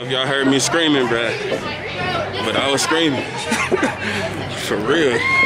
If y'all heard me screaming, bruh, but I was screaming. For real.